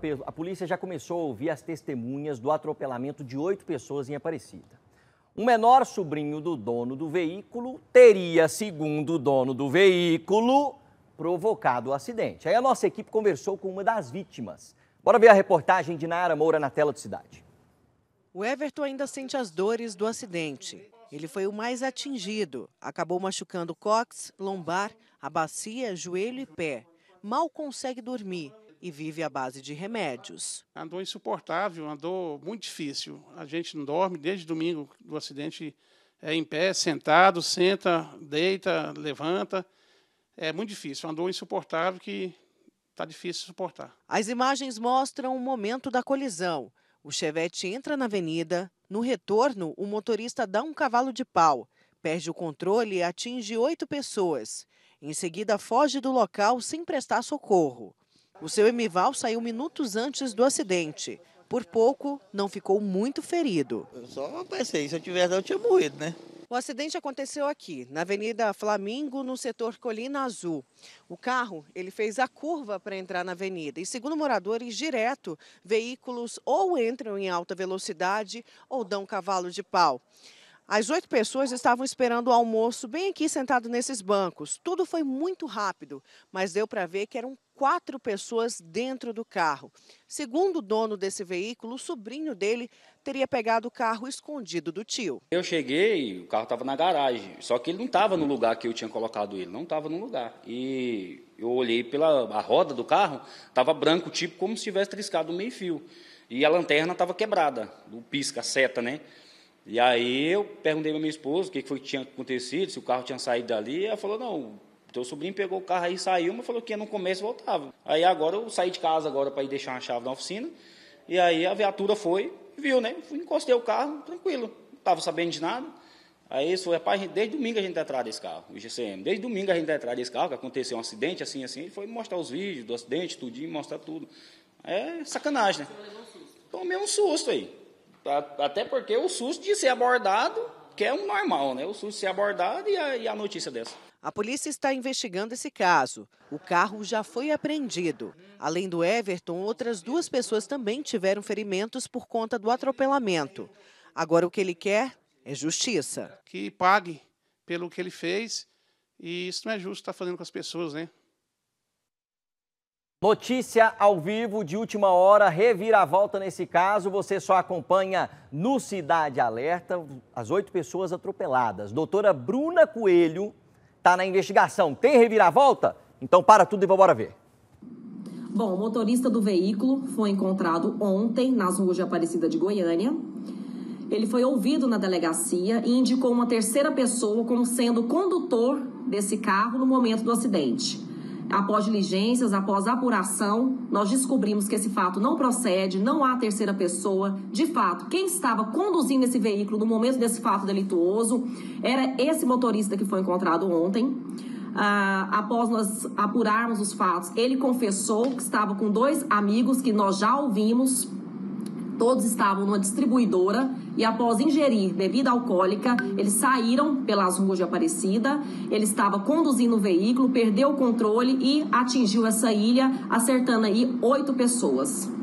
a polícia já começou a ouvir as testemunhas do atropelamento de 8 pessoas em Aparecida. Um menor sobrinho do dono do veículo teria, segundo o dono do veículo, provocado o acidente. Aí a nossa equipe conversou com uma das vítimas. Bora ver a reportagem de Nayara Moura na tela do Cidade. O Everton ainda sente as dores do acidente. Ele foi o mais atingido. Acabou machucando cóccix, lombar, a bacia, joelho e pé. Mal consegue dormir e vive à base de remédios. Andou insuportável, andou muito difícil. A gente não dorme desde domingo do acidente, em pé, sentado, senta, deita, levanta. É muito difícil, andou insuportável que está difícil de suportar. As imagens mostram o momento da colisão. O Chevette entra na avenida. No retorno, o motorista dá um cavalo de pau, perde o controle e atinge 8 pessoas. Em seguida, foge do local sem prestar socorro. O seu Emival saiu minutos antes do acidente. Por pouco, não ficou muito ferido. Eu só pensei, se eu tivesse, eu tinha morrido, né? O acidente aconteceu aqui, na Avenida Flamingo, no setor Colina Azul. O carro, ele fez a curva para entrar na avenida e, segundo moradores, direto, veículos ou entram em alta velocidade ou dão cavalo de pau. As 8 pessoas estavam esperando o almoço bem aqui sentado nesses bancos. Tudo foi muito rápido, mas deu para ver que eram 4 pessoas dentro do carro. Segundo o dono desse veículo, o sobrinho dele teria pegado o carro escondido do tio. Eu cheguei, o carro estava na garagem, só que ele não estava no lugar que eu tinha colocado ele, não estava no lugar. E eu olhei pela roda do carro, estava branco, tipo como se tivesse triscado o meio-fio. E a lanterna estava quebrada, o pisca, a seta, né? E aí eu perguntei para minha esposa o que foi que tinha acontecido, se o carro tinha saído dali. Ela falou, não, teu sobrinho pegou o carro aí e saiu, mas falou que ia no começo e voltava. Aí agora eu saí de casa agora para ir deixar uma chave na oficina. E aí a viatura foi, viu, né? Encostei o carro, tranquilo, não estava sabendo de nada. Aí isso foi, rapaz, desde domingo a gente está atrás desse carro, o GCM. Desde domingo a gente está atrás desse carro, que aconteceu um acidente, assim, ele foi mostrar os vídeos do acidente, tudinho, mostrar tudo. É sacanagem, né? Tomei um susto aí. Até porque o susto de ser abordado, que é um normal, né? O susto de ser abordado e a notícia dessa. A polícia está investigando esse caso. O carro já foi apreendido. Além do Everton, outras 2 pessoas também tiveram ferimentos por conta do atropelamento. Agora o que ele quer é justiça. Que pague pelo que ele fez, e isso não é justo estar fazendo com as pessoas, né? Notícia ao vivo de última hora, reviravolta nesse caso, você só acompanha no Cidade Alerta, as 8 pessoas atropeladas. Doutora Bruna Coelho está na investigação, tem reviravolta? Então para tudo e vamos embora ver. Bom, o motorista do veículo foi encontrado ontem nas ruas de Aparecida de Goiânia. Ele foi ouvido na delegacia e indicou uma terceira pessoa como sendo o condutor desse carro no momento do acidente. Após diligências, após apuração, nós descobrimos que esse fato não procede, não há terceira pessoa. De fato, quem estava conduzindo esse veículo no momento desse fato delituoso era esse motorista que foi encontrado ontem. Após nós apurarmos os fatos, ele confessou que estava com 2 amigos que nós já ouvimos. Todos estavam numa distribuidora e após ingerir bebida alcoólica, eles saíram pelas ruas de Aparecida. Ele estava conduzindo o veículo, perdeu o controle e atingiu essa ilha, acertando aí 8 pessoas.